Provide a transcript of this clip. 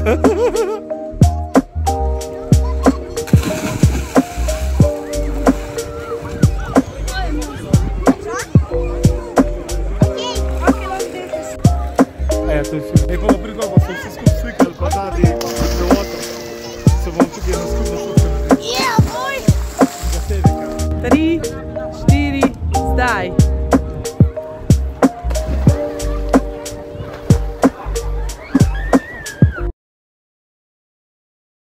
Ej, pa naprej pa so vsi skupaj slikali, pa zadnji celoto. Se bom tukaj na skupno šutkem. Yeah, boy! 3, 4, zdaj.